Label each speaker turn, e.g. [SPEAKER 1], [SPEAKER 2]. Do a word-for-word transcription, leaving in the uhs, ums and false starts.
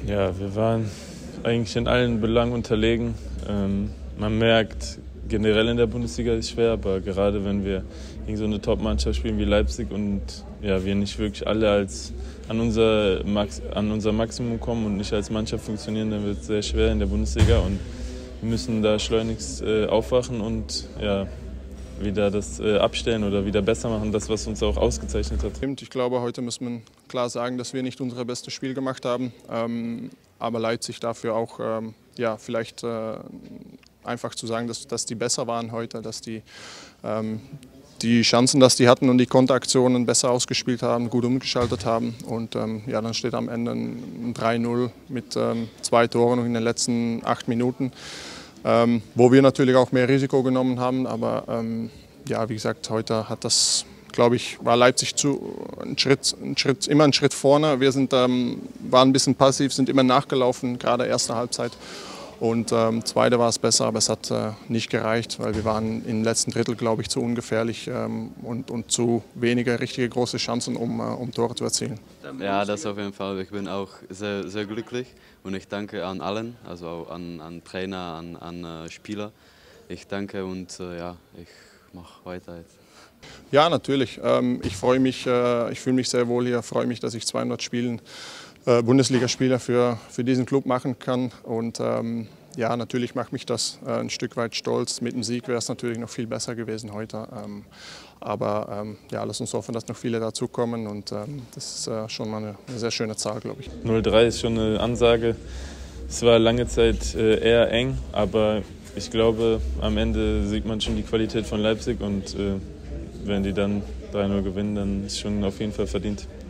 [SPEAKER 1] Ja, wir waren eigentlich in allen Belangen unterlegen. Ähm, man merkt, generell in der Bundesliga ist es schwer, aber gerade wenn wir gegen so eine Top-Mannschaft spielen wie Leipzig und ja, wir nicht wirklich alle als an unser, Max, an unser Maximum kommen und nicht als Mannschaft funktionieren, dann wird es sehr schwer in der Bundesliga und wir müssen da schleunigst äh, aufwachen und ja, wieder das äh, abstellen oder wieder besser machen, das, was uns auch ausgezeichnet hat.
[SPEAKER 2] Ich glaube, heute muss man klar sagen, dass wir nicht unser bestes Spiel gemacht haben, ähm, aber Leipzig dafür auch ähm, ja, vielleicht äh, einfach zu sagen, dass, dass die besser waren heute, dass die ähm, die Chancen, dass die hatten und die Konteraktionen besser ausgespielt haben, gut umgeschaltet haben und ähm, ja, dann steht am Ende ein drei null mit ähm, zwei Toren in den letzten acht Minuten. Ähm, wo wir natürlich auch mehr Risiko genommen haben, aber ähm, ja, wie gesagt, heute hat das, glaube ich, war Leipzig zu, ein Schritt, ein Schritt, immer einen Schritt vorne. Wir sind, ähm, waren ein bisschen passiv, sind immer nachgelaufen, gerade erste Halbzeit. Und ähm, zweite war es besser, aber es hat äh, nicht gereicht, weil wir waren im letzten Drittel, glaube ich, zu ungefährlich ähm, und, und zu wenige richtige große Chancen, um, äh, um Tore zu erzielen.
[SPEAKER 3] Ja, das auf jeden Fall. Ich bin auch sehr, sehr glücklich und ich danke an allen, also auch an, an Trainer, an, an äh, Spieler. Ich danke und äh, ja, ich mache weiter jetzt.
[SPEAKER 2] Ja, natürlich. Ähm, ich freue mich, äh, ich fühle mich sehr wohl hier, freue mich, dass ich zweihundert Spielen äh, Bundesligaspieler für, für diesen Club machen kann. Und ähm, ja, natürlich macht mich das äh, ein Stück weit stolz. Mit dem Sieg wäre es natürlich noch viel besser gewesen heute. Ähm, aber ähm, ja, lass uns hoffen, dass noch viele dazukommen. Und ähm, das ist äh, schon mal eine, eine sehr schöne Zahl, glaube ich.
[SPEAKER 1] null drei ist schon eine Ansage. Es war lange Zeit äh, eher eng, aber ich glaube, am Ende sieht man schon die Qualität von Leipzig und äh, wenn die dann drei null gewinnen, dann ist es schon auf jeden Fall verdient.